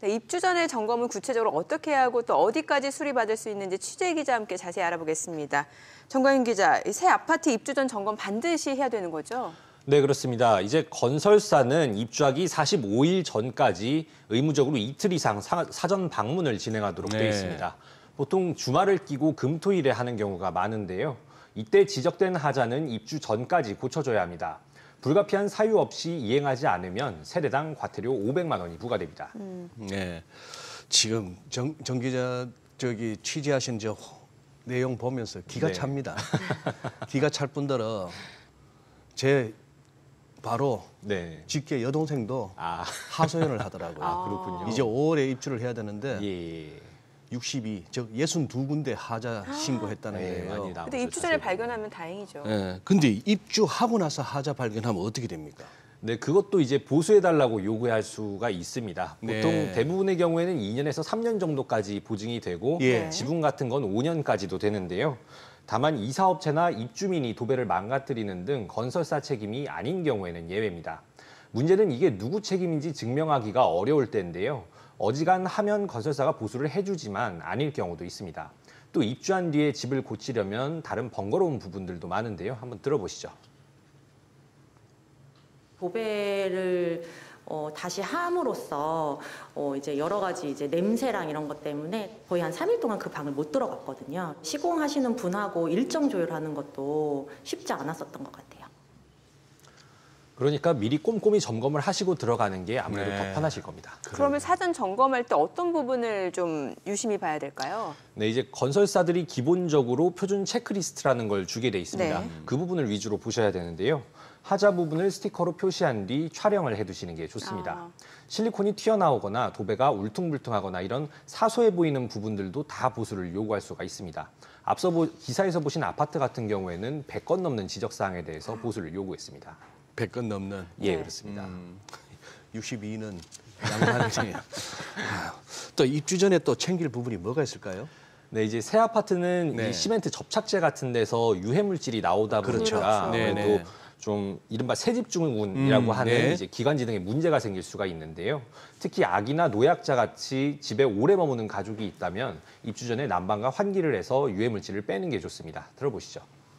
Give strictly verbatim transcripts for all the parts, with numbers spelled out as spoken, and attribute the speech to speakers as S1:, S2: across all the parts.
S1: 네, 입주 전에 점검은 구체적으로 어떻게 하고 또 어디까지 수리받을 수 있는지 취재 기자와 함께 자세히 알아보겠습니다. 정광윤 기자, 새 아파트 입주 전 점검 반드시 해야 되는 거죠?
S2: 네, 그렇습니다. 이제 건설사는 입주하기 사십오 일 전까지 의무적으로 이틀 이상 사, 사전 방문을 진행하도록
S3: 네.
S2: 되어 있습니다. 보통 주말을 끼고 금, 토, 일에 하는 경우가 많은데요. 이때 지적된 하자는 입주 전까지 고쳐줘야 합니다. 불가피한 사유 없이 이행하지 않으면 세대당 과태료 오백만 원이 부과됩니다.
S1: 음.
S3: 네, 지금 정, 정 기자 저기 취재하신 저 내용 보면서 기가
S2: 네.
S3: 찹니다. 기가 찰 뿐더러 제 바로
S2: 네.
S3: 직계 여동생도
S2: 아,
S3: 하소연을 하더라고요.
S2: 아, 그렇군요.
S3: 이제 오월에 입주를 해야 되는데
S2: 예.
S3: 육십이, 즉 육십이 군데 하자 신고했다는
S2: 네,
S3: 거예요.
S2: 많이 나오죠,
S1: 근데 입주 전에
S2: 자세히.
S1: 발견하면 다행이죠.
S3: 네, 근데 입주하고 나서 하자 발견하면 어떻게 됩니까?
S2: 네, 그것도 이제 보수해달라고 요구할 수가 있습니다. 보통
S3: 네.
S2: 대부분의 경우에는 이 년에서 삼 년 정도까지 보증이 되고
S3: 예.
S2: 지분 같은 건 오 년까지도 되는데요. 다만 이 사업체나 입주민이 도배를 망가뜨리는 등 건설사 책임이 아닌 경우에는 예외입니다. 문제는 이게 누구 책임인지 증명하기가 어려울 때인데요. 어지간하면 건설사가 보수를 해주지만 아닐 경우도 있습니다. 또 입주한 뒤에 집을 고치려면 다른 번거로운 부분들도 많은데요. 한번 들어보시죠.
S4: 도배를 어, 다시 함으로써 어, 이제 여러 가지 이제 냄새랑 이런 것 때문에 거의 한 삼 일 동안 그 방을 못 들어갔거든요. 시공하시는 분하고 일정 조율하는 것도 쉽지 않았었던 것 같아요.
S2: 그러니까 미리 꼼꼼히 점검을 하시고 들어가는 게 아무래도
S3: 네.
S2: 더 편하실 겁니다.
S1: 그러면 사전 점검할 때 어떤 부분을 좀 유심히 봐야 될까요?
S2: 네, 이제 건설사들이 기본적으로 표준 체크리스트라는 걸 주게 돼 있습니다.
S1: 네.
S2: 그 부분을 위주로 보셔야 되는데요. 하자 부분을 스티커로 표시한 뒤 촬영을 해두시는 게 좋습니다.
S1: 아.
S2: 실리콘이 튀어나오거나 도배가 울퉁불퉁하거나 이런 사소해 보이는 부분들도 다 보수를 요구할 수가 있습니다. 앞서 보, 기사에서 보신 아파트 같은 경우에는 백 건 넘는 지적사항에 대해서 보수를 요구했습니다.
S3: 백 건 넘는.
S2: 예,
S1: 네.
S2: 그렇습니다.
S3: 음, 육십이는 양반이네요. 또 입주 전에 또 챙길 부분이 뭐가 있을까요?
S2: 네, 이제 새 아파트는
S3: 네.
S2: 이 시멘트 접착제 같은 데서 유해 물질이 나오다
S3: 그렇죠.
S2: 보니까
S1: 그렇죠.
S2: 아무래도
S3: 네네.
S2: 좀 이른바 새집중군이라고
S3: 음,
S2: 하는
S3: 네.
S2: 이제 기관지 등에 문제가 생길 수가 있는데요. 특히 아기나 노약자 같이 집에 오래 머무는 가족이 있다면 입주 전에 난방과 환기를 해서 유해 물질을 빼는 게 좋습니다. 들어보시죠.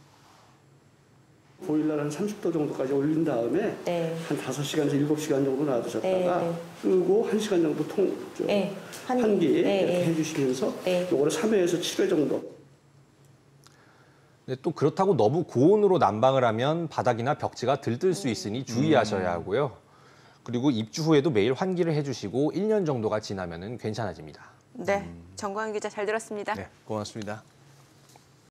S5: 보일러를 한 삼십 도 정도까지 올린 다음에
S4: 네.
S5: 한 다섯 시간에서 일곱 시간 정도 놔두셨다가
S4: 네, 네.
S5: 끄고 한 시간 정도 통, 좀
S4: 네, 환기.
S5: 환기
S4: 네,
S5: 이렇게
S4: 네.
S5: 해주시면서
S4: 네.
S5: 요거를 삼 회에서 칠 회 정도.
S2: 네, 또 그렇다고 너무 고온으로 난방을 하면 바닥이나 벽지가 들뜰 수 있으니 주의하셔야 하고요. 그리고 입주 후에도 매일 환기를 해주시고 일 년 정도가 지나면은 괜찮아집니다.
S1: 네, 정광윤 기자 잘 들었습니다.
S3: 네, 고맙습니다.